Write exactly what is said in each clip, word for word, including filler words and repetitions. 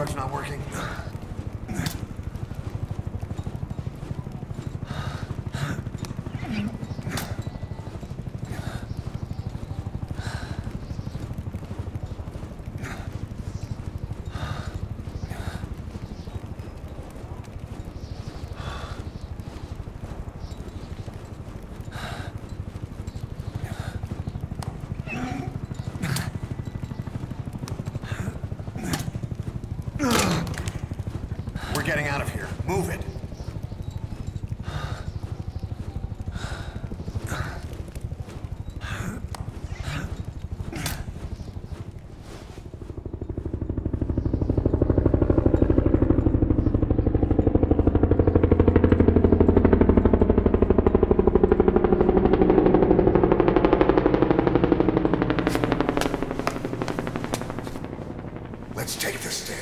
Supercharge not working? We're getting out of here. Move it. Let's take the stairs.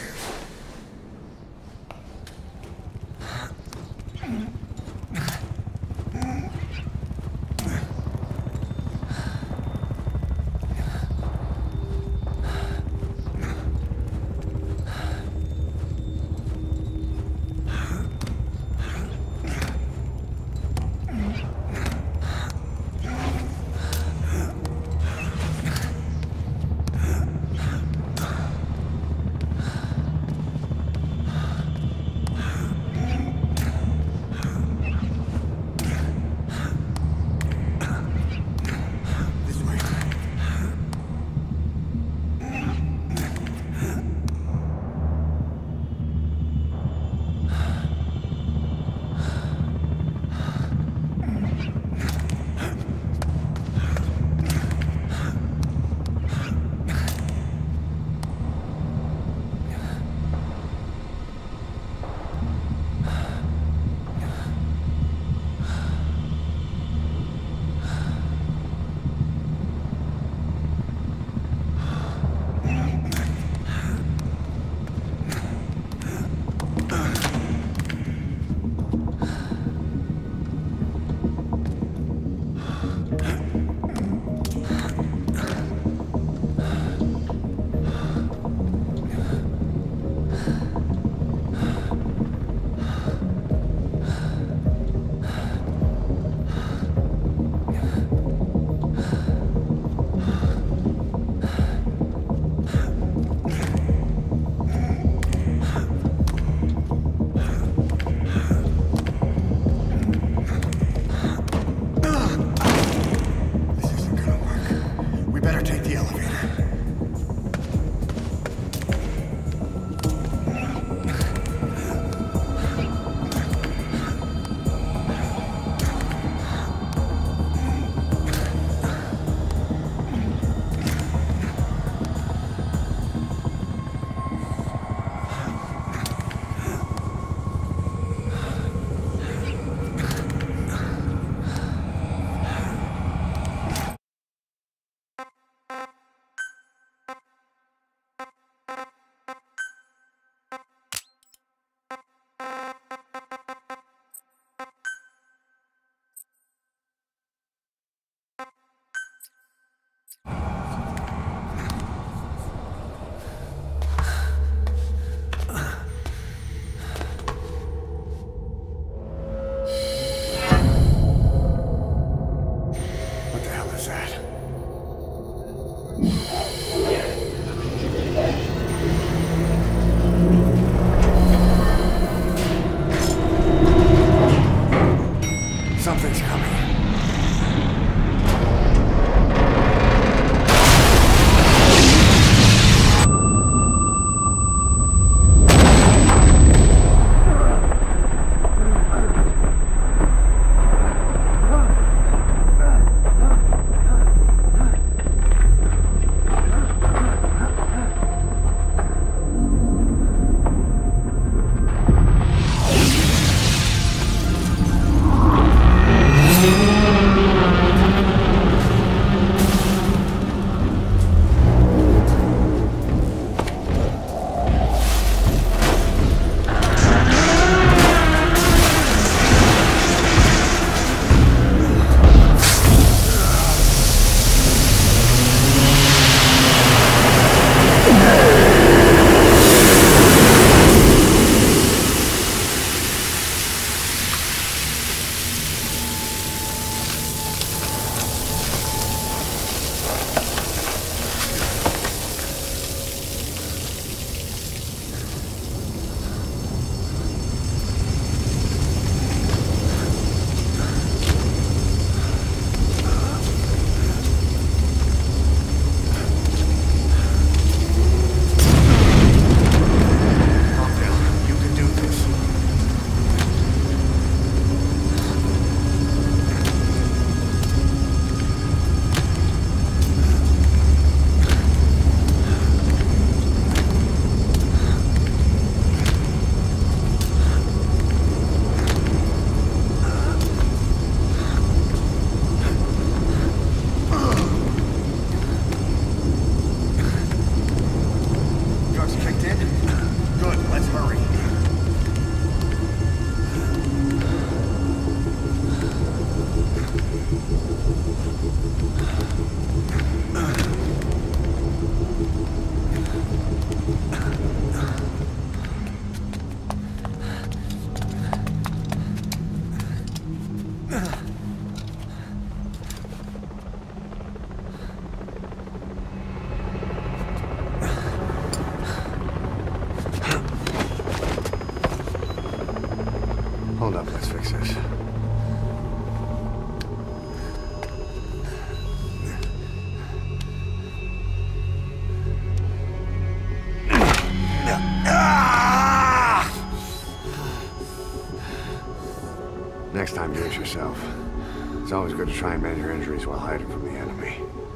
Next time, do it yourself. It's always good to try and mend your injuries while hiding from the enemy.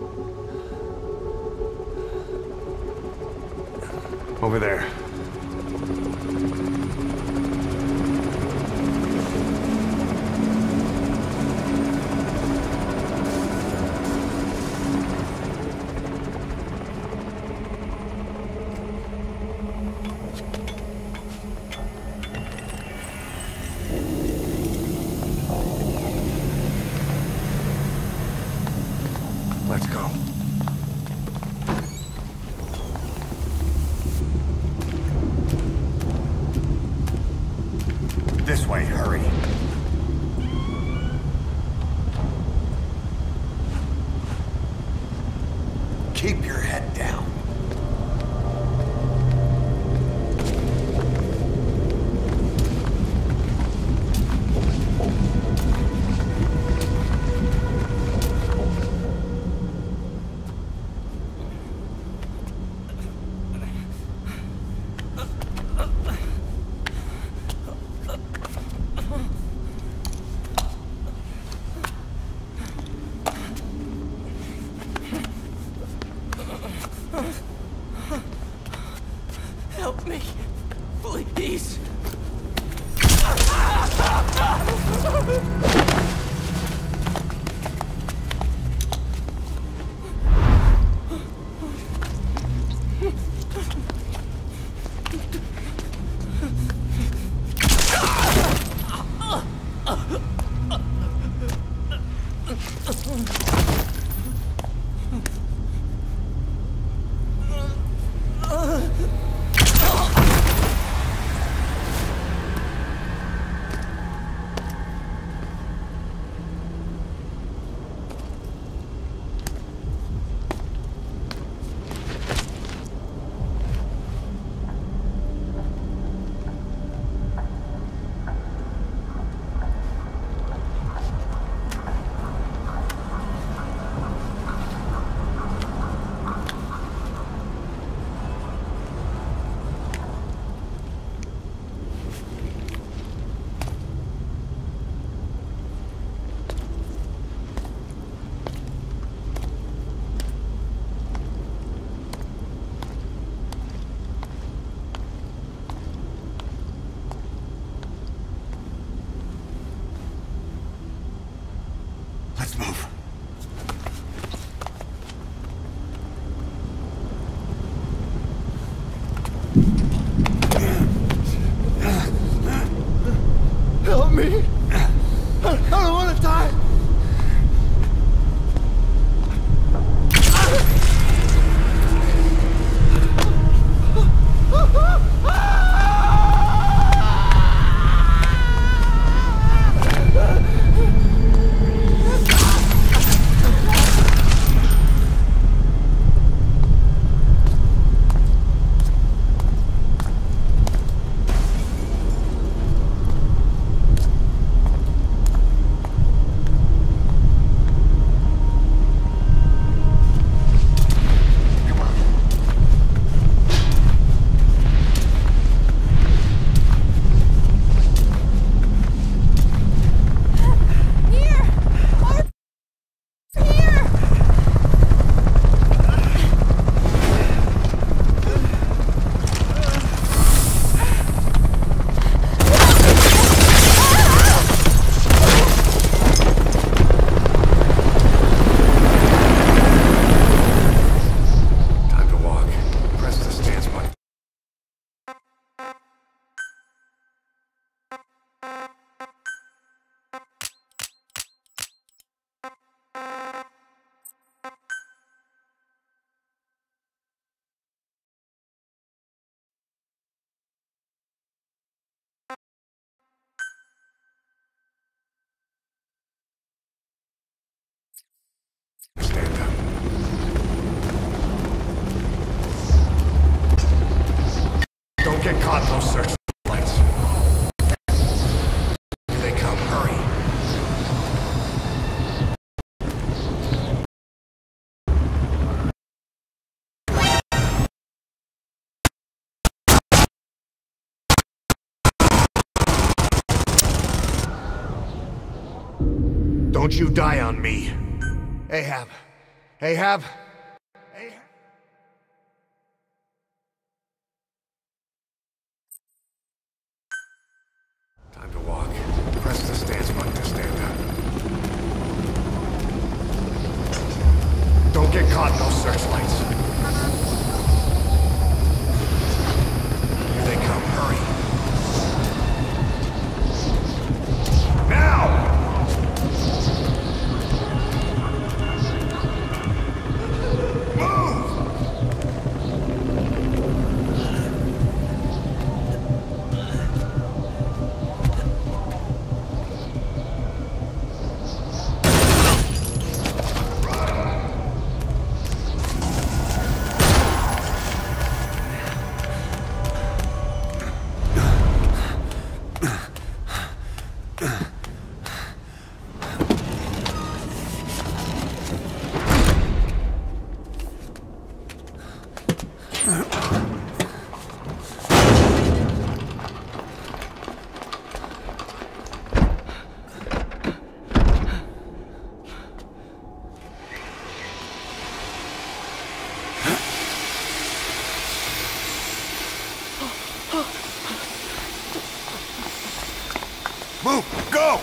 Over there. Let's go. This way, hurry. Keep your head down. Help me, please. Let's move. Help me! I don't want to die! Stand up. Don't get caught in those searchlights. Here they come. Hurry. Don't you die on me. Ahab. Ahab. Ahab. Time to walk. Press the stance button to stand up. Don't get caught in those searchlights. Here they come. Hurry. Now! Move! Go!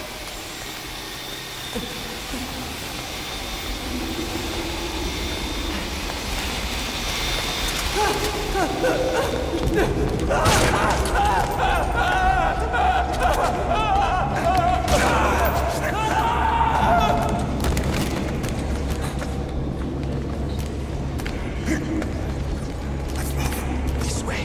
Let's move. This way.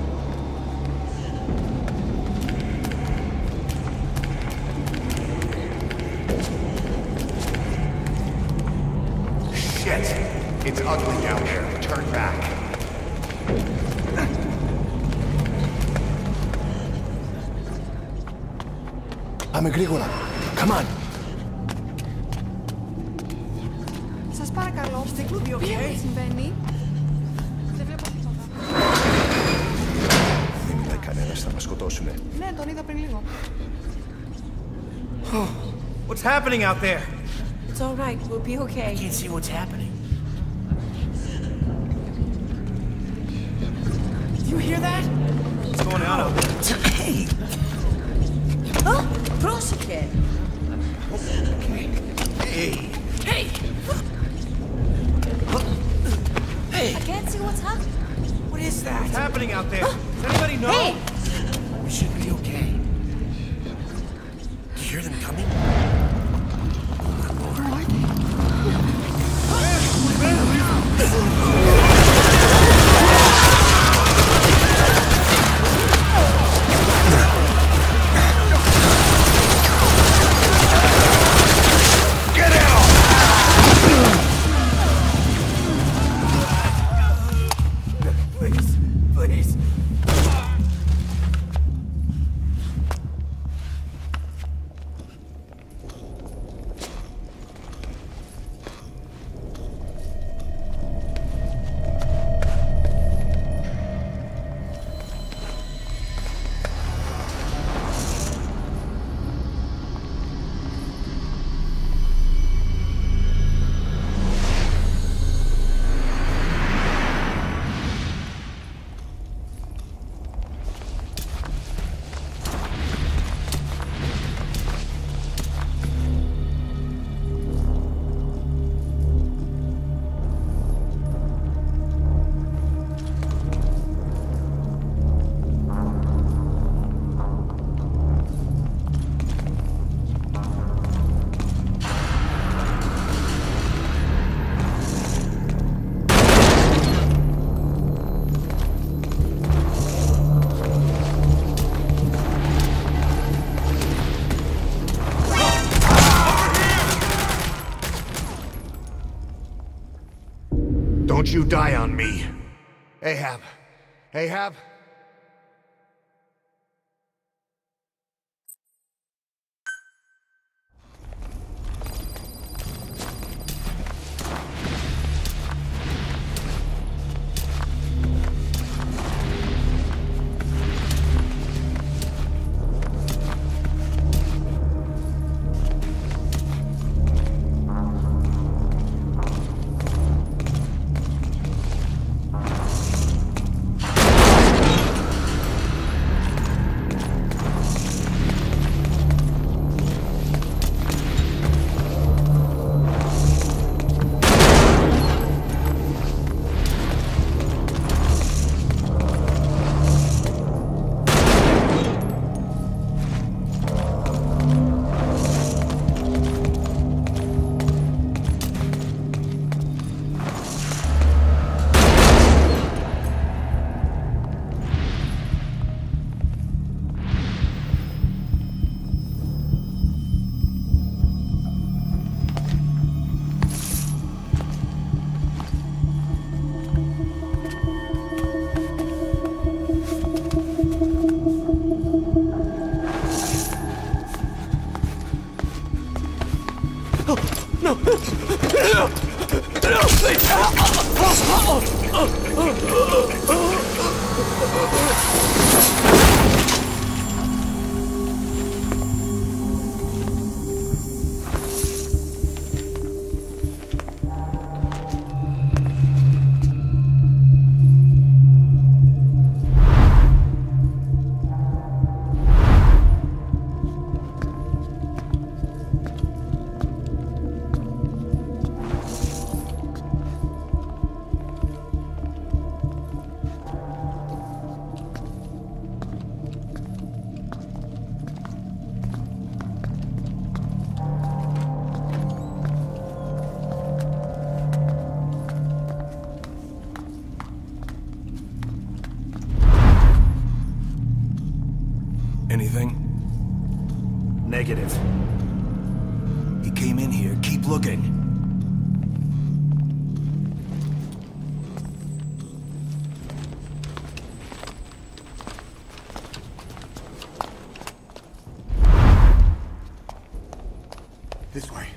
Shit! It's ugly down there. Turn back. Πάμε γρήγορα. Come on. Σας παρακαλώ. Τι συμβαίνει? Δεν βλέπω τίποτα. Δεν είδα κανένας, θα μας σκοτώσουνε. Ναι, τον είδα πριν λίγο. What's happening out there? It's all right. We'll be okay. I can't see what's happening. Do you hear that? What's going on out there? Hey! Oh, πρόσεχε! Hey! Hey! Hey! I can't see what's happening. What is that? What's happening out there? Does anybody know? Hey! We should be okay. Do you hear them coming? Don't you die on me. Ahab. Ahab. Anything? Negative. He came in here. Keep looking. This way.